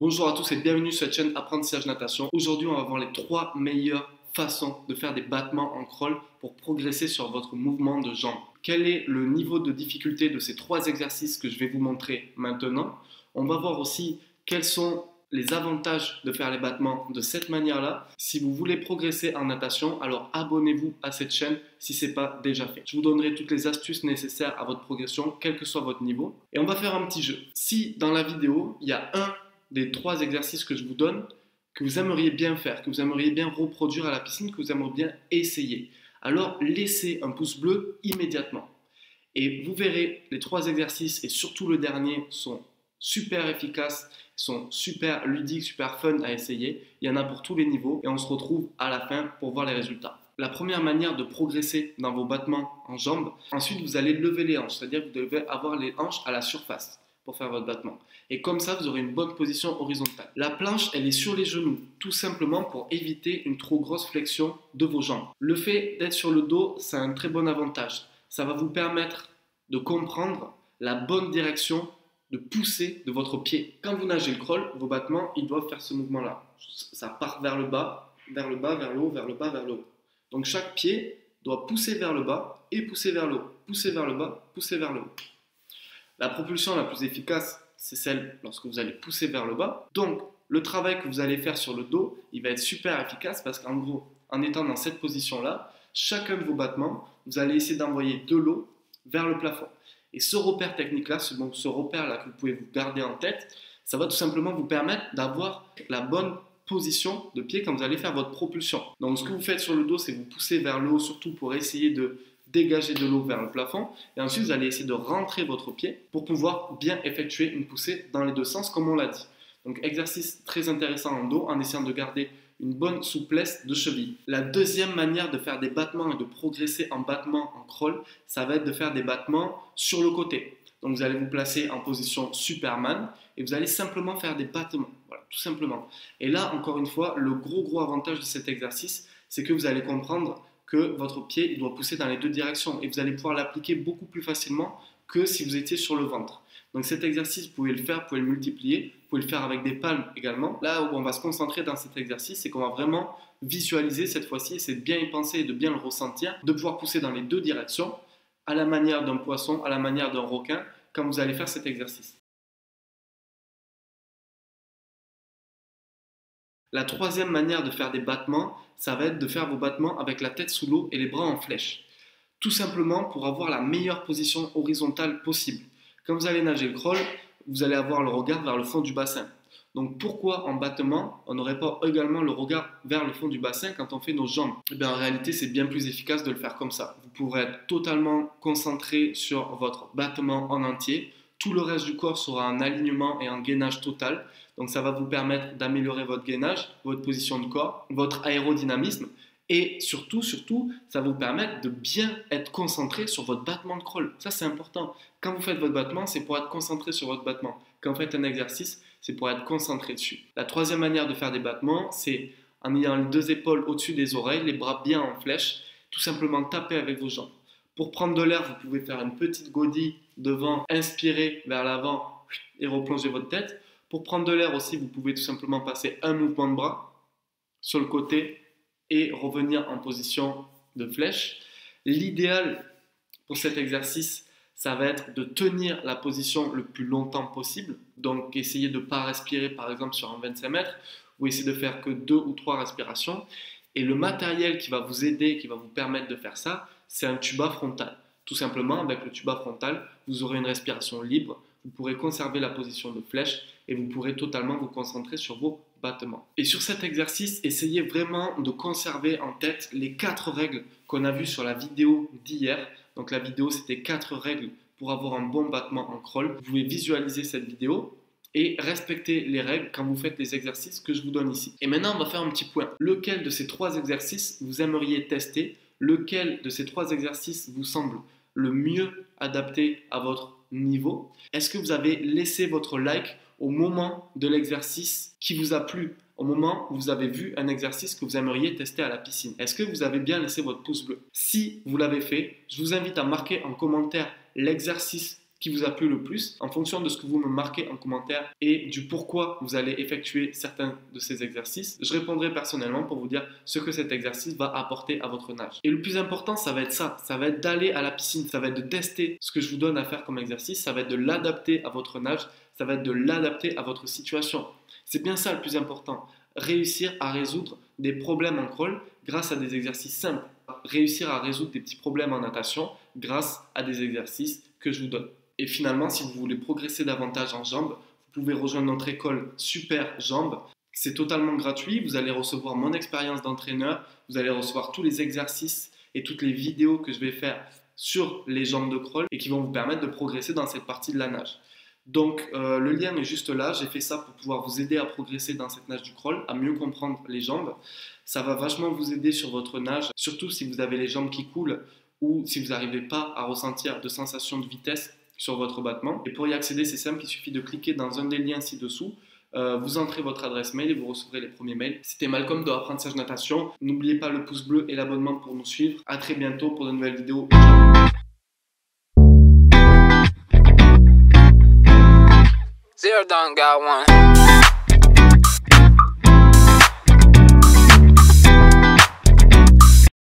Bonjour à tous et bienvenue sur cette chaîne Apprentissage Natation. Aujourd'hui, on va voir les 3 meilleures façons de faire des battements en crawl pour progresser sur votre mouvement de jambes. Quel est le niveau de difficulté de ces 3 exercices que je vais vous montrer maintenant? On va voir aussi quels sont les avantages de faire les battements de cette manière-là. Si vous voulez progresser en natation, alors abonnez-vous à cette chaîne si ce n'est pas déjà fait. Je vous donnerai toutes les astuces nécessaires à votre progression, quel que soit votre niveau. Et on va faire un petit jeu. Si dans la vidéo, il y a un des 3 exercices que je vous donne, que vous aimeriez bien faire, que vous aimeriez bien reproduire à la piscine, que vous aimeriez bien essayer, alors laissez un pouce bleu immédiatement. Et vous verrez, les 3 exercices et surtout le dernier sont super efficaces, sont super ludiques, super fun à essayer. Il y en a pour tous les niveaux et on se retrouve à la fin pour voir les résultats. La première manière de progresser dans vos battements en jambes, ensuite vous allez lever les hanches, c'est-à-dire que vous devez avoir les hanches à la surface pour faire votre battement. Et comme ça, vous aurez une bonne position horizontale. La planche, elle est sur les genoux, tout simplement pour éviter une trop grosse flexion de vos jambes. Le fait d'être sur le dos, c'est un très bon avantage. Ça va vous permettre de comprendre la bonne direction de pousser de votre pied. Quand vous nagez le crawl, vos battements, ils doivent faire ce mouvement-là. Ça part vers le bas, vers le bas, vers le haut, vers le bas, vers le haut. Donc chaque pied doit pousser vers le bas et pousser vers le haut. Pousser vers le bas, pousser vers le haut. La propulsion la plus efficace, c'est celle lorsque vous allez pousser vers le bas. Donc, le travail que vous allez faire sur le dos, il va être super efficace parce qu'en gros, en étant dans cette position-là, chacun de vos battements, vous allez essayer d'envoyer de l'eau vers le plafond. Et ce repère technique-là, ce repère-là que vous pouvez vous garder en tête, ça va tout simplement vous permettre d'avoir la bonne position de pied quand vous allez faire votre propulsion. Donc, ce que vous faites sur le dos, c'est vous poussez vers le haut, surtout pour essayer de dégager de l'eau vers le plafond et ensuite vous allez essayer de rentrer votre pied pour pouvoir bien effectuer une poussée dans les deux sens comme on l'a dit. Donc exercice très intéressant en dos en essayant de garder une bonne souplesse de cheville. La deuxième manière de faire des battements et de progresser en battement en crawl, ça va être de faire des battements sur le côté. Donc vous allez vous placer en position Superman et vous allez simplement faire des battements, voilà, tout simplement. Et là, encore une fois, le gros avantage de cet exercice, c'est que vous allez comprendre que votre pied il doit pousser dans les deux directions et vous allez pouvoir l'appliquer beaucoup plus facilement que si vous étiez sur le ventre. Donc cet exercice, vous pouvez le faire, vous pouvez le multiplier, vous pouvez le faire avec des palmes également. Là où on va se concentrer dans cet exercice, c'est qu'on va vraiment visualiser cette fois-ci, c'est de bien y penser et de bien le ressentir, de pouvoir pousser dans les deux directions, à la manière d'un poisson, à la manière d'un requin, quand vous allez faire cet exercice. La troisième manière de faire des battements, ça va être de faire vos battements avec la tête sous l'eau et les bras en flèche. Tout simplement pour avoir la meilleure position horizontale possible. Quand vous allez nager le crawl, vous allez avoir le regard vers le fond du bassin. Donc pourquoi en battement, on n'aurait pas également le regard vers le fond du bassin quand on fait nos jambes? Eh bien, en réalité, c'est bien plus efficace de le faire comme ça. Vous pourrez être totalement concentré sur votre battement en entier. Tout le reste du corps sera en alignement et en gainage total. Donc ça va vous permettre d'améliorer votre gainage, votre position de corps, votre aérodynamisme et surtout, ça va vous permettre de bien être concentré sur votre battement de crawl. Ça, c'est important. Quand vous faites votre battement, c'est pour être concentré sur votre battement. Quand vous faites un exercice, c'est pour être concentré dessus. La troisième manière de faire des battements, c'est en ayant les 2 épaules au-dessus des oreilles, les bras bien en flèche, tout simplement taper avec vos jambes. Pour prendre de l'air, vous pouvez faire une petite godille devant, inspirer vers l'avant et replonger votre tête. Pour prendre de l'air aussi, vous pouvez tout simplement passer un mouvement de bras sur le côté et revenir en position de flèche. L'idéal pour cet exercice, ça va être de tenir la position le plus longtemps possible. Donc, essayez de ne pas respirer, par exemple, sur un 25 mètres, ou essayez de faire que 2 ou 3 respirations. Et le matériel qui va vous aider, qui va vous permettre de faire ça, c'est un tuba frontal. Tout simplement, avec le tuba frontal, vous aurez une respiration libre, vous pourrez conserver la position de flèche et vous pourrez totalement vous concentrer sur vos battements. Et sur cet exercice, essayez vraiment de conserver en tête les 4 règles qu'on a vues sur la vidéo d'hier. Donc la vidéo, c'était 4 règles pour avoir un bon battement en crawl. Vous pouvez visualiser cette vidéo et respecter les règles quand vous faites les exercices que je vous donne ici. Et maintenant, on va faire un petit point. Lequel de ces 3 exercices vous aimeriez tester? Lequel de ces 3 exercices vous semble le mieux adapté à votre niveau? Est-ce que vous avez laissé votre like au moment de l'exercice qui vous a plu, au moment où vous avez vu un exercice que vous aimeriez tester à la piscine? Est-ce que vous avez bien laissé votre pouce bleu? Si vous l'avez fait, je vous invite à marquer en commentaire l'exercice qui vous a plu le plus en fonction de ce que vous me marquez en commentaire et du pourquoi vous allez effectuer certains de ces exercices. Je répondrai personnellement pour vous dire ce que cet exercice va apporter à votre nage. Et le plus important, ça va être ça va être d'aller à la piscine, ça va être de tester ce que je vous donne à faire comme exercice, ça va être de l'adapter à votre nage, ça va être de l'adapter à votre situation. C'est bien ça le plus important, réussir à résoudre des problèmes en crawl grâce à des exercices simples, réussir à résoudre des petits problèmes en natation grâce à des exercices que je vous donne. Et finalement, si vous voulez progresser davantage en jambes, vous pouvez rejoindre notre école Super Jambes. C'est totalement gratuit, vous allez recevoir mon expérience d'entraîneur, vous allez recevoir tous les exercices et toutes les vidéos que je vais faire sur les jambes de crawl et qui vont vous permettre de progresser dans cette partie de la nage. Donc le lien est juste là, j'ai fait ça pour pouvoir vous aider à progresser dans cette nage du crawl, à mieux comprendre les jambes. Ça va vachement vous aider sur votre nage, surtout si vous avez les jambes qui coulent ou si vous n'arrivez pas à ressentir de sensation de vitesse sur votre battement. Et pour y accéder, c'est simple, il suffit de cliquer dans un des liens ci-dessous. Vous entrez votre adresse mail et vous recevrez les premiers mails. C'était Malcolm de Apprentissage Natation. N'oubliez pas le pouce bleu et l'abonnement pour nous suivre. À très bientôt pour de nouvelles vidéos. Zero done got one.